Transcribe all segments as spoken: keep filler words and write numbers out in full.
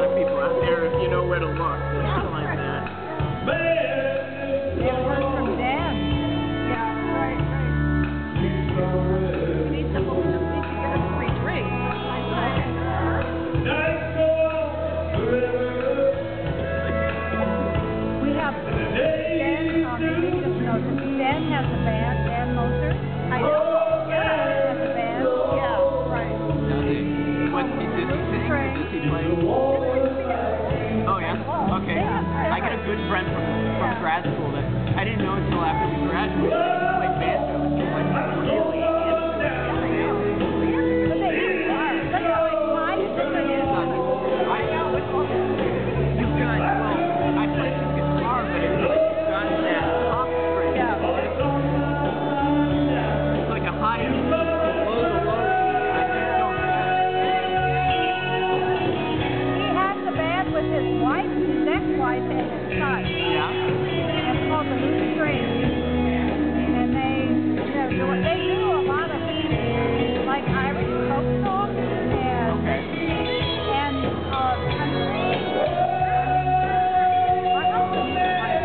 of people out there if you know where to look. Something like that. It was from Dan. Yeah, right, right. We need to hold them to get a free drink. We have Dan, um, you just know that Dan has a band, Dan Moser. I know. Yeah, he has a band. Yeah, right. What, does he sing? Does he play? Oh, yeah? Okay. I got a good friend from, from grad school that I didn't know until after we graduated. He played banjo. He was like really into it. But they really are. But they're like five different I know. You've got, well, I play some guitar, but it's got that top string. Yeah. It's like a high and low to low. I just don't He has the band with his wife, his ex-wife, and his son. Yeah. And it's called the Loose Strings. And they, they're doing, they do a lot of like Irish folk songs and Okay. and uh, country. My husband likes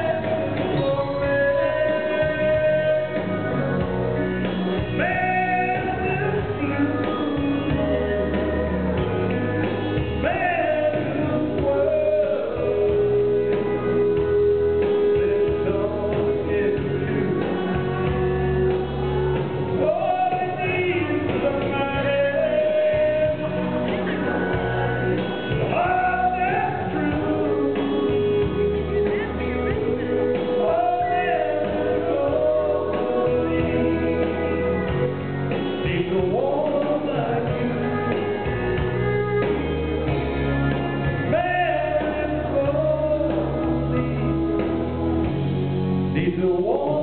Need the wall.